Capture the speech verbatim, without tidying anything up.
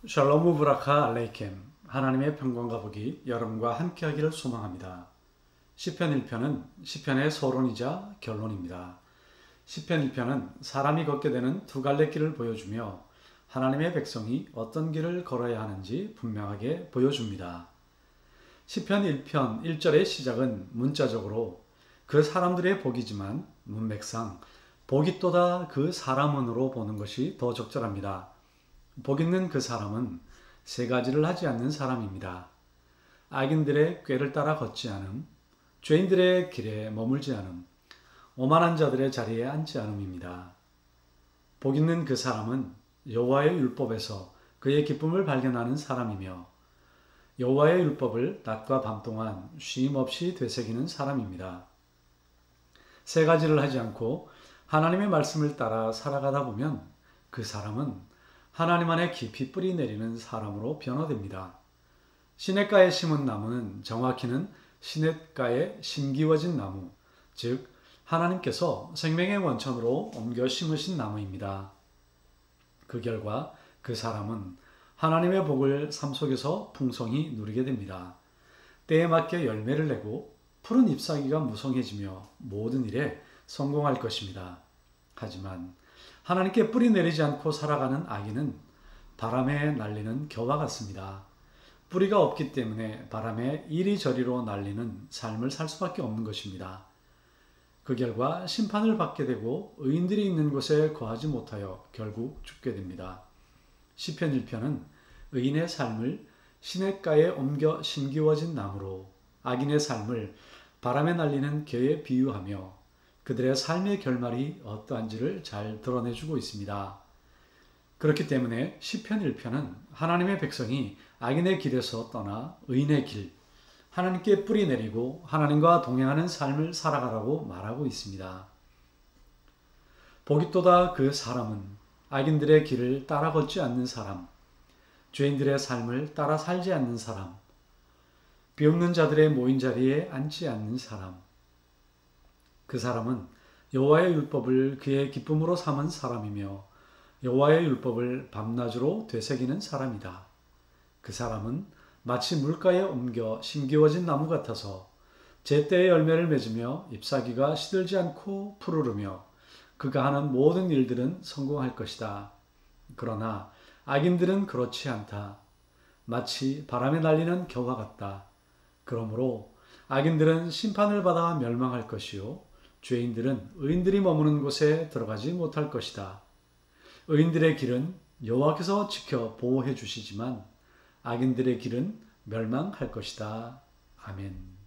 샬롬 우브라카 알레이켐. 하나님의 평강과 복이 여러분과 함께하기를 소망합니다. 시편 일 편은 시편의 서론이자 결론입니다. 시편 일 편은 사람이 걷게 되는 두 갈래 길을 보여주며 하나님의 백성이 어떤 길을 걸어야 하는지 분명하게 보여줍니다. 시편 일 편 일 절의 시작은 문자적으로 그 사람들의 복이지만 문맥상 복이 또다 그 사람은으로 보는 것이 더 적절합니다. 복 있는 그 사람은 세 가지를 하지 않는 사람입니다. 악인들의 꾀를 따라 걷지 않음, 죄인들의 길에 머물지 않음, 오만한 자들의 자리에 앉지 않음입니다. 복 있는 그 사람은 여호와의 율법에서 그의 기쁨을 발견하는 사람이며 여호와의 율법을 낮과 밤 동안 쉼 없이 되새기는 사람입니다. 세 가지를 하지 않고 하나님의 말씀을 따라 살아가다 보면 그 사람은 하나님 안에 깊이 뿌리 내리는 사람으로 변화됩니다. 시냇가에 심은 나무는 정확히는 시냇가에 심기워진 나무, 즉 하나님께서 생명의 원천으로 옮겨 심으신 나무입니다. 그 결과 그 사람은 하나님의 복을 삶 속에서 풍성히 누리게 됩니다. 때에 맞게 열매를 내고 푸른 잎사귀가 무성해지며 모든 일에 성공할 것입니다. 하지만 하나님께 뿌리 내리지 않고 살아가는 악인은 바람에 날리는 겨와 같습니다. 뿌리가 없기 때문에 바람에 이리저리로 날리는 삶을 살 수밖에 없는 것입니다. 그 결과 심판을 받게 되고 의인들이 있는 곳에 거하지 못하여 결국 죽게 됩니다. 시편 일 편은 의인의 삶을 시냇가에 옮겨 심기워진 나무로, 악인의 삶을 바람에 날리는 겨에 비유하며 그들의 삶의 결말이 어떠한지를 잘 드러내주고 있습니다. 그렇기 때문에 시편 일 편은 하나님의 백성이 악인의 길에서 떠나 의인의 길, 하나님께 뿌리 내리고 하나님과 동행하는 삶을 살아가라고 말하고 있습니다. 복이 또다 그 사람은 악인들의 길을 따라 걷지 않는 사람, 죄인들의 삶을 따라 살지 않는 사람, 비없는 자들의 모인 자리에 앉지 않는 사람, 그 사람은 여호와의 율법을 그의 기쁨으로 삼은 사람이며 여호와의 율법을 밤낮으로 되새기는 사람이다. 그 사람은 마치 물가에 옮겨 심기워진 나무 같아서 제때의 열매를 맺으며 잎사귀가 시들지 않고 푸르르며 그가 하는 모든 일들은 성공할 것이다. 그러나 악인들은 그렇지 않다. 마치 바람에 날리는 겨와 같다. 그러므로 악인들은 심판을 받아 멸망할 것이요 죄인들은 의인들이 머무는 곳에 들어가지 못할 것이다. 의인들의 길은 여호와께서 지켜 보호해 주시지만 악인들의 길은 멸망할 것이다. 아멘.